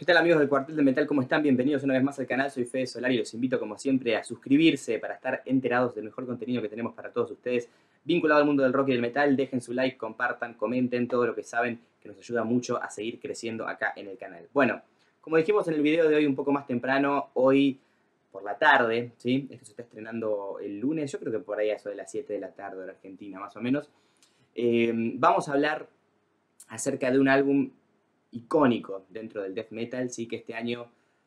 ¿Qué tal amigos del Cuartel del Metal? ¿Cómo están? Bienvenidos una vez más al canal, soy Fede Solari y los invito como siempre a suscribirse para estar enterados del mejor contenido que tenemos para todos ustedes vinculado al mundo del rock y del metal. Dejen su like, compartan, comenten todo lo que saben que nos ayuda mucho a seguir creciendo acá en el canal. Bueno, como dijimos en el video de hoy un poco más temprano, hoy por la tarde, ¿sí? Esto se está estrenando el lunes, yo creo que por ahí a eso de las 7 de la tarde de la Argentina más o menos. Vamos a hablar acerca de un álbum icónico dentro del death metal, sí, que este año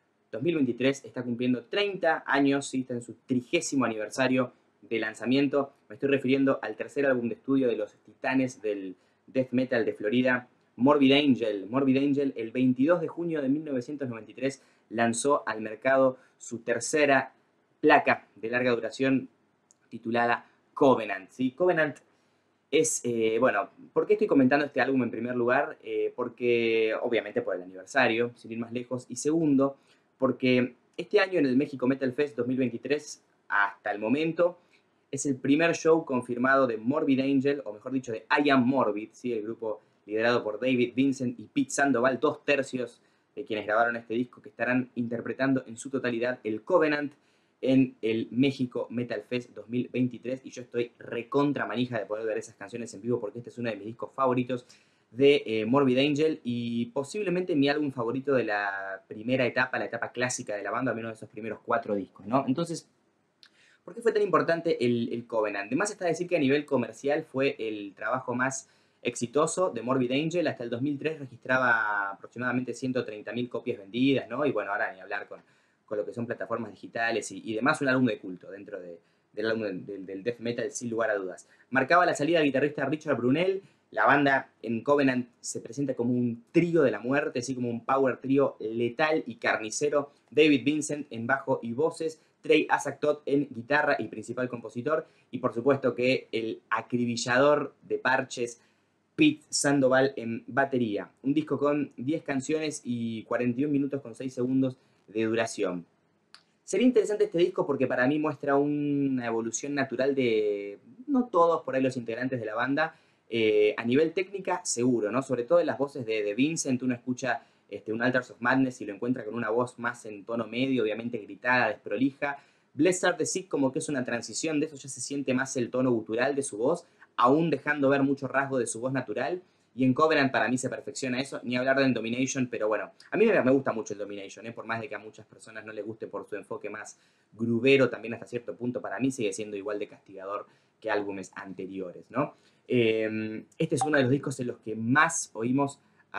2023 está cumpliendo 30 años, sí, está en su 30º aniversario de lanzamiento. Me estoy refiriendo al tercer álbum de estudio de los titanes del death metal de Florida, Morbid Angel. Morbid Angel, el 22 de junio de 1993, lanzó al mercado su tercera placa de larga duración titulada Covenant. ¿Sí? Covenant es, bueno, ¿por qué estoy comentando este álbum en primer lugar? Porque, obviamente, por el aniversario, sin ir más lejos. Y segundo, porque este año en el México Metal Fest 2023, hasta el momento, es el primer show confirmado de Morbid Angel, o mejor dicho, de I Am Morbid, ¿sí? El grupo liderado por David Vincent y Pete Sandoval, 2/3 de quienes grabaron este disco, que estarán interpretando en su totalidad el Covenant en el México Metal Fest 2023 y yo estoy recontra manija de poder ver esas canciones en vivo porque este es uno de mis discos favoritos de Morbid Angel y posiblemente mi álbum favorito de la primera etapa, la etapa clásica de la banda, al menos de esos primeros 4 discos, ¿no? Entonces, ¿por qué fue tan importante el Covenant? Además está decir que a nivel comercial fue el trabajo más exitoso de Morbid Angel. Hasta el 2003 registraba aproximadamente 130.000 copias vendidas, ¿no? Y bueno, ahora ni hablar con lo que son plataformas digitales y demás, un álbum de culto dentro del álbum del death metal, sin lugar a dudas. Marcaba la salida del guitarrista Richard Brunel. La banda en Covenant se presenta como un trío de la muerte, así como un power trío letal y carnicero. David Vincent en bajo y voces, Trey Azagthoth en guitarra y principal compositor, y por supuesto que el acribillador de parches Pete Sandoval en batería. Un disco con 10 canciones y 41 minutos con 6 segundos de duración. Sería interesante este disco porque para mí muestra una evolución natural de, no todos por ahí los integrantes de la banda, a nivel técnica seguro, ¿no? Sobre todo en las voces de Vincent, uno escucha un Altars of Madness y lo encuentra con una voz más en tono medio, obviamente gritada, desprolija. Blessed Are the Sick como que es una transición de eso, ya se siente más el tono gutural de su voz, aún dejando ver mucho rasgo de su voz natural. Y en Covenant para mí se perfecciona eso, ni hablar del Domination, pero bueno, a mí me gusta mucho el Domination, por más de que a muchas personas no les guste por su enfoque más grubero, también hasta cierto punto para mí sigue siendo igual de castigador que álbumes anteriores, ¿no? Este es uno de los discos en los que más oímos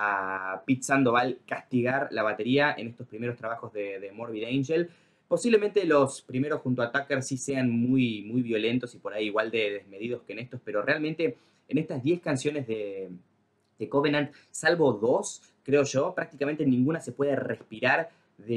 a Pete Sandoval castigar la batería en estos primeros trabajos de Morbid Angel. Posiblemente los primeros junto a Tucker sí sean muy, muy violentos y por ahí igual de desmedidos que en estos, pero realmente en estas 10 canciones de Covenant, salvo 2, creo yo, prácticamente ninguna se puede respirar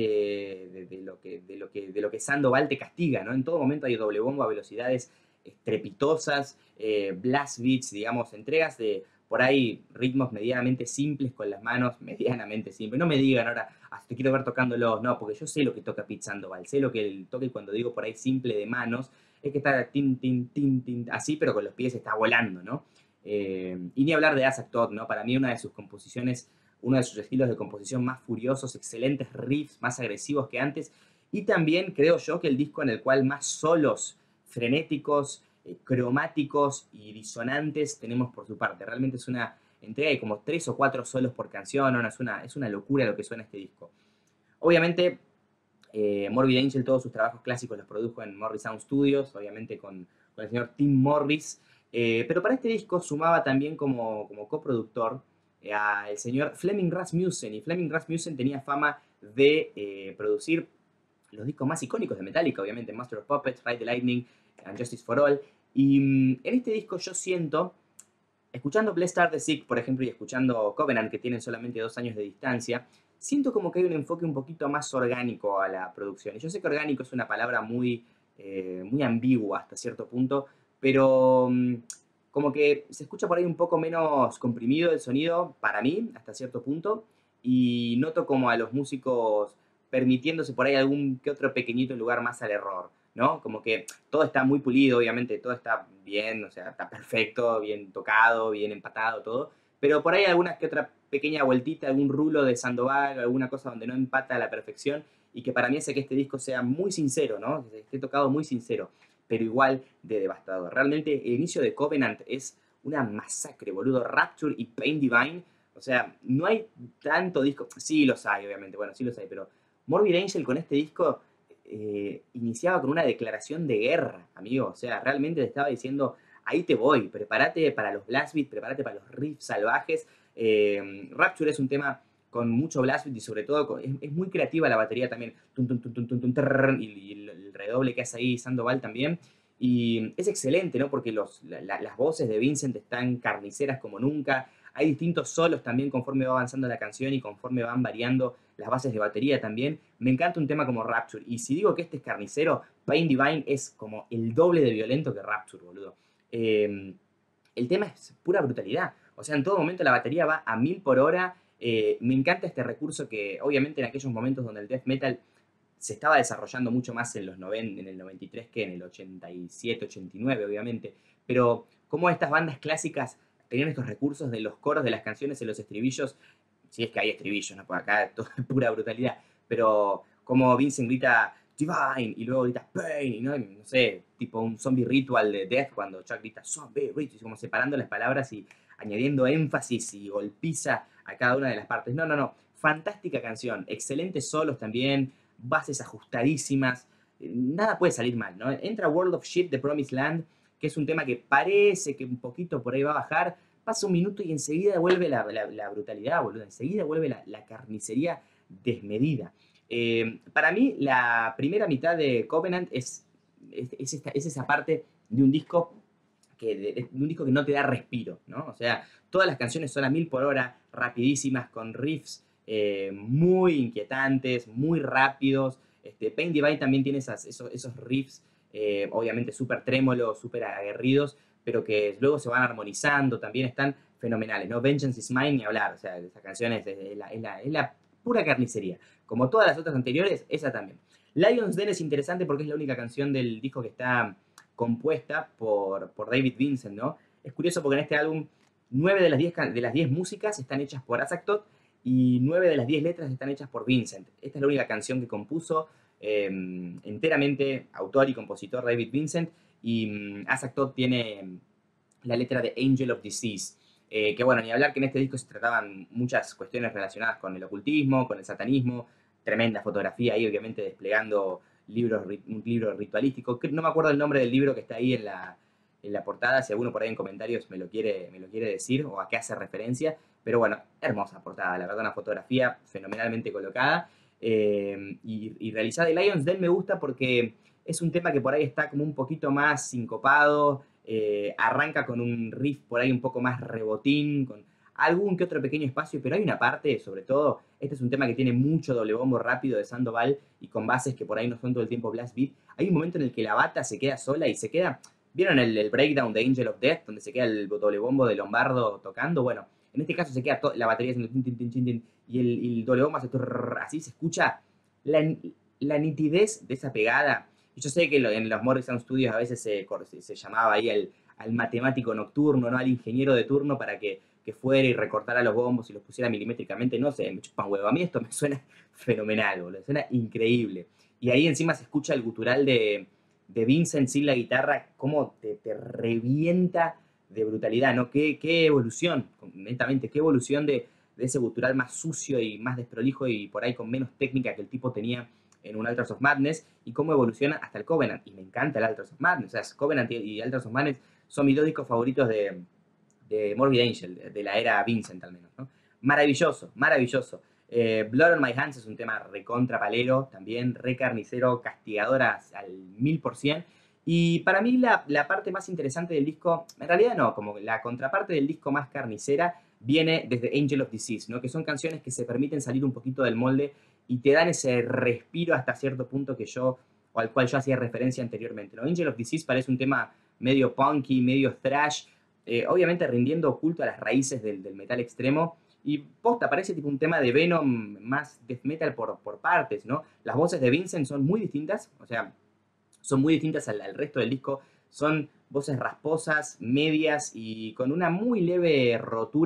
de lo que Sandoval te castiga, ¿no? En todo momento hay doble bombo a velocidades estrepitosas, blast beats, digamos, entregas de por ahí ritmos medianamente simples con las manos, medianamente simples. No me digan ahora, te quiero ver tocándolos, no, porque yo sé lo que toca Pete Sandoval, sé lo que él toca y cuando digo por ahí simple de manos, es que está tin, tin, tin, tin, así, pero con los pies está volando, ¿no? Y ni hablar de Azagthoth, ¿no? Para mí una de sus composiciones, uno de sus estilos de composición más furiosos, excelentes riffs, más agresivos que antes. Y también creo yo que el disco en el cual más solos frenéticos, cromáticos y disonantes tenemos por su parte. Realmente es una entrega de como 3 o 4 solos por canción, ¿no? Es una locura lo que suena este disco. Obviamente, Morbid Angel, todos sus trabajos clásicos los produjo en Morris Sound Studios, obviamente con el señor Tim Morris. Pero para este disco sumaba también como coproductor al señor Flemming Rasmussen. Y Flemming Rasmussen tenía fama de producir los discos más icónicos de Metallica, obviamente Master of Puppets, Ride the Lightning, and Justice for All. Y en este disco yo siento, escuchando Blessed Are the Sick, por ejemplo, y escuchando Covenant, que tienen solamente 2 años de distancia, siento como que hay un enfoque un poquito más orgánico a la producción. Y yo sé que orgánico es una palabra muy, muy ambigua hasta cierto punto, pero como que se escucha por ahí un poco menos comprimido el sonido, para mí, hasta cierto punto, y noto como a los músicos permitiéndose por ahí algún que otro pequeñito lugar más al error, ¿no? Como que todo está muy pulido, obviamente, todo está bien, o sea, está perfecto, bien tocado, bien empatado, todo, pero por ahí alguna que otra pequeña vueltita, algún rulo de Sandoval, alguna cosa donde no empata a la perfección, y que para mí hace que este disco sea muy sincero, ¿no? Que esté tocado muy sincero, pero igual de devastador. Realmente el inicio de Covenant es una masacre, boludo. Rapture y Pain Divine, o sea, no hay tanto disco, sí los hay, obviamente, bueno, sí los hay, pero Morbid Angel con este disco iniciaba con una declaración de guerra, amigo. O sea, realmente le estaba diciendo, ahí te voy, prepárate para los blast beats, prepárate para los riffs salvajes. Rapture es un tema con mucho blast beat y sobre todo es muy creativa la batería también. Tum, tum, tum, tum, tum, tum, trrr, y el redoble que hace ahí Sandoval también. Y es excelente, ¿no? Porque las voces de Vincent están carniceras como nunca. Hay distintos solos también conforme va avanzando la canción y conforme van variando las bases de batería también. Me encanta un tema como Rapture. Y si digo que este es carnicero, Pain Divine es como el doble de violento que Rapture, boludo. El tema es pura brutalidad. O sea, en todo momento la batería va a 1000 por hora. Me encanta este recurso que, obviamente, en aquellos momentos donde el death metal se estaba desarrollando mucho más en los 90, en el 93 que en el 87, 89, obviamente. Pero como estas bandas clásicas tenían estos recursos de los coros de las canciones en los estribillos, si es que hay estribillos, ¿no? Porque acá todo es pura brutalidad, pero como Vincent grita Divine y luego grita Pain, ¿no? No sé, tipo un zombie ritual de Death cuando Chuck grita zombie ritual, como separando las palabras y añadiendo énfasis y golpiza a cada una de las partes. No, no, no, fantástica canción, excelentes solos también, bases ajustadísimas, nada puede salir mal, ¿no? Entra World of Shit de Promised Land, que es un tema que parece que un poquito por ahí va a bajar, pasa un minuto y enseguida vuelve la brutalidad, boludo. Enseguida vuelve la carnicería desmedida. Para mí, la primera mitad de Covenant es esa parte de un disco de un disco que no te da respiro, ¿no? O sea, todas las canciones son a 1000 por hora, rapidísimas, con riffs muy inquietantes, muy rápidos. Pain Divine también tiene esos riffs, obviamente súper trémolos, súper aguerridos, pero que luego se van armonizando, también están fenomenales, ¿no? Vengeance is Mine, ni hablar, o sea, esa canción es la pura carnicería. Como todas las otras anteriores, esa también. Lion's Den es interesante porque es la única canción del disco que está compuesta por David Vincent, ¿no? Es curioso porque en este álbum 9 de las 10 músicas están hechas por Azak Tot y 9 de las 10 letras están hechas por Vincent. Esta es la única canción que compuso enteramente autor y compositor David Vincent, y Azak Tot tiene la letra de Angel of Disease. Que bueno, ni hablar que en este disco se trataban muchas cuestiones relacionadas con el ocultismo, con el satanismo, tremenda fotografía ahí, obviamente desplegando un libro ritualístico. No me acuerdo el nombre del libro que está ahí en la portada, si alguno por ahí en comentarios me lo quiere decir o a qué hace referencia. Pero bueno, hermosa portada, la verdad, una fotografía fenomenalmente colocada y realizada. Y Lions Den me gusta porque es un tema que por ahí está como un poquito más sincopado, arranca con un riff por ahí un poco más rebotín, con algún que otro pequeño espacio, pero hay una parte, sobre todo, este es un tema que tiene mucho doble bombo rápido de Sandoval y con bases que por ahí no son todo el tiempo blast beat. Hay un momento en el que la bata se queda sola y se queda, ¿vieron el breakdown de Angel of Death, donde se queda el doble bombo de Lombardo tocando? Bueno, en este caso se queda la batería haciendo tin, tin, tin, tin, tin, y el doble bombo hace así, se escucha la nitidez de esa pegada. Y yo sé que en los Morrison Studios a veces se llamaba ahí al matemático nocturno, ¿no? Al ingeniero de turno para que fuera y recortara los bombos y los pusiera milimétricamente, no sé, me chupan huevo. A mí esto me suena fenomenal, boludo, suena increíble. Y ahí encima se escucha el gutural de Vincent sin la guitarra, cómo te revienta de brutalidad, ¿no? Qué evolución, netamente, qué evolución de ese gutural más sucio y más desprolijo y por ahí con menos técnica que el tipo tenía en un Altars of Madness, y cómo evoluciona hasta el Covenant. Y me encanta el Altars of Madness, o sea, Covenant y Altars of Madness son mis dos discos favoritos de Morbid Angel, de la era Vincent al menos, ¿no? Maravilloso, maravilloso. Blood on My Hands es un tema recontra palero, también re carnicero, castigadora al 1000%. Y para mí la parte más interesante del disco, en realidad no, como la contraparte del disco más carnicera, viene desde Angel of Disease, ¿no? Que son canciones que se permiten salir un poquito del molde y te dan ese respiro hasta cierto punto o al cual yo hacía referencia anteriormente, ¿no? Angel of Disease parece un tema medio punky, medio thrash, obviamente rindiendo culto a las raíces del metal extremo. Y posta, parece tipo un tema de Venom más death metal por partes, ¿no? Las voces de Vincent son muy distintas, o sea, son muy distintas al resto del disco. Son voces rasposas, medias y con una muy leve rotura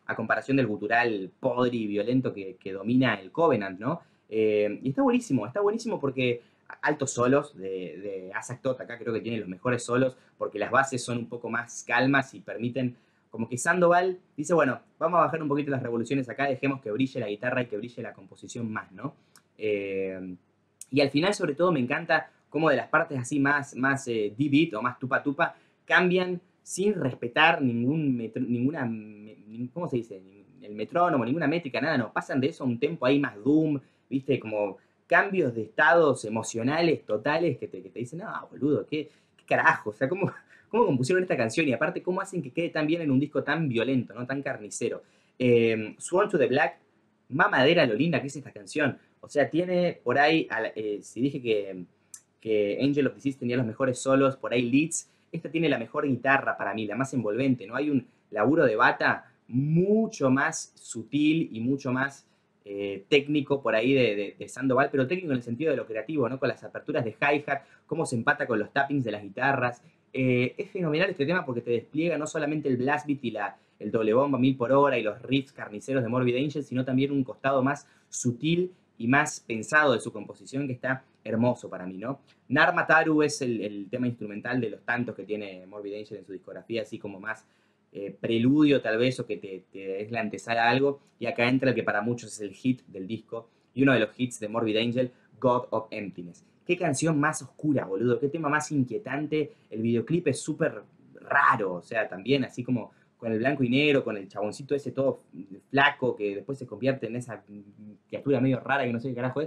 a comparación del gutural podri y violento que domina el Covenant, ¿no? Y está buenísimo porque altos solos de Azak Tot, acá creo que tiene los mejores solos, porque las bases son un poco más calmas y permiten, como que Sandoval dice, bueno, vamos a bajar un poquito las revoluciones acá, dejemos que brille la guitarra y que brille la composición más, ¿no? Y al final, sobre todo, me encanta cómo de las partes así más D-beat o más tupa-tupa cambian sin respetar ¿cómo se dice? El metrónomo, ninguna métrica, nada, no. Pasan de eso a un tempo ahí más doom, ¿viste? Como cambios de estados emocionales totales que te dicen, no, boludo, ¿qué carajo? O sea, ¿cómo compusieron esta canción? Y aparte, ¿cómo hacen que quede tan bien en un disco tan violento, ¿no? Tan carnicero. Sworn to the Black, mamadera lo linda que es esta canción. O sea, tiene por ahí, si dije que Angel of Disease tenía los mejores solos, por ahí Leeds, esta tiene la mejor guitarra para mí, la más envolvente, ¿no? Hay un laburo de bata mucho más sutil y mucho más técnico por ahí de Sandoval, pero técnico en el sentido de lo creativo, ¿no? Con las aperturas de hi-hat, cómo se empata con los tappings de las guitarras. Es fenomenal este tema porque te despliega no solamente el blast beat y el doble bomba 1000 por hora y los riffs carniceros de Morbid Angel, sino también un costado más sutil y más pensado de su composición que está hermoso para mí, ¿no? Narmataru es el tema instrumental de los tantos que tiene Morbid Angel en su discografía, así como más preludio tal vez, o que te es la antesala a algo, y acá entra el que para muchos es el hit del disco, y uno de los hits de Morbid Angel, God of Emptiness. Qué canción más oscura, boludo, qué tema más inquietante, el videoclip es súper raro, o sea, también así como con el blanco y negro, con el chaboncito ese todo flaco, que después se convierte en esa criatura medio rara que no sé qué carajo es.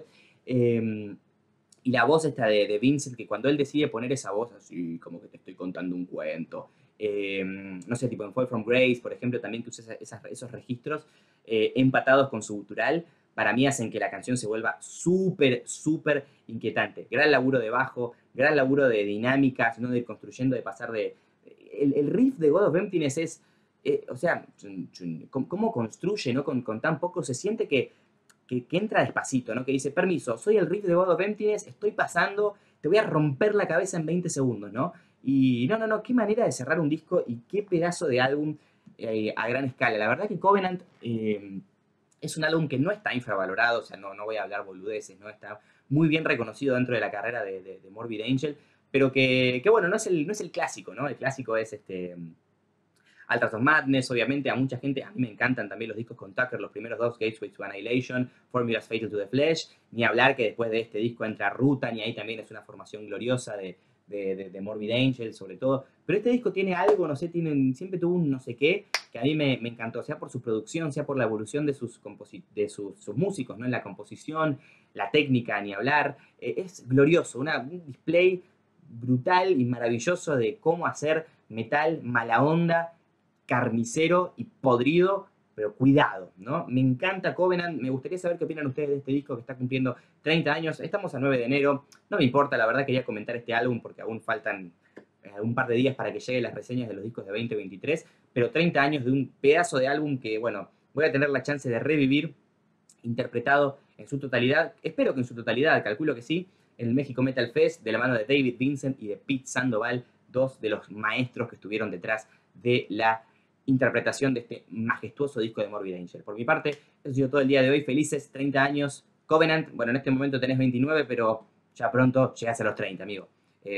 Y la voz esta de Vincent, que cuando él decide poner esa voz así, como que te estoy contando un cuento, no sé, tipo en Fall from Grace, por ejemplo, también que usa esos registros empatados con su gutural, para mí hacen que la canción se vuelva súper inquietante. Gran laburo de bajo, gran laburo de dinámicas, ¿no? De ir construyendo, de pasar de... El riff de God of Emptiness es, o sea, cómo construye, ¿no? Con tan poco se siente que entra despacito, ¿no? Que dice, permiso, soy el riff de God of Emptiness, estoy pasando, te voy a romper la cabeza en 20 segundos, ¿no? Y no, qué manera de cerrar un disco y qué pedazo de álbum a gran escala. La verdad que Covenant es un álbum que no está infravalorado, o sea, no voy a hablar boludeces, ¿no? Está muy bien reconocido dentro de la carrera de Morbid Angel, pero que bueno, no es el clásico, ¿no? El clásico es Altars of Madness, obviamente, a mucha gente, a mí me encantan también los discos con Tucker, los primeros dos, Gateway to Annihilation, Formulas Fatal to the Flesh, ni hablar que después de este disco entra Rutan, y ahí también es una formación gloriosa de Morbid Angel, sobre todo. Pero este disco tiene algo, no sé, siempre tuvo un no sé qué, que a mí me encantó, sea por su producción, sea por la evolución de sus músicos, ¿no? En la composición, la técnica, ni hablar. Es glorioso, un display brutal y maravilloso de cómo hacer metal mala onda, carnicero y podrido, pero cuidado, ¿no? Me encanta Covenant, me gustaría saber qué opinan ustedes de este disco que está cumpliendo 30 años, estamos a 9 de enero, no me importa, la verdad quería comentar este álbum porque aún faltan un par de días para que lleguen las reseñas de los discos de 2023, pero 30 años de un pedazo de álbum que, bueno, voy a tener la chance de revivir, interpretado en su totalidad, espero que en su totalidad, calculo que sí, en el México Metal Fest, de la mano de David Vincent y de Pete Sandoval, dos de los maestros que estuvieron detrás de la interpretación de este majestuoso disco de Morbid Angel. Por mi parte, eso ha sido todo el día de hoy. Felices 30 años. Covenant, bueno, en este momento tenés 29, pero ya pronto llegás a los 30, amigo.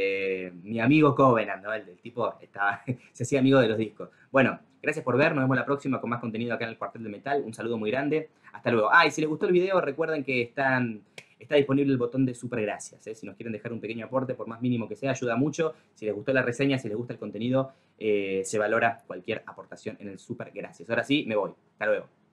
Mi amigo Covenant, ¿no? El tipo se hacía amigo de los discos. Bueno, gracias por ver. Nos vemos la próxima con más contenido acá en el Cuartel de Metal. Un saludo muy grande. Hasta luego. Y si les gustó el video, recuerden que está disponible el botón de super gracias. Si nos quieren dejar un pequeño aporte, por más mínimo que sea, ayuda mucho. Si les gustó la reseña, si les gusta el contenido, se valora cualquier aportación en el super gracias. Ahora sí, me voy. Hasta luego.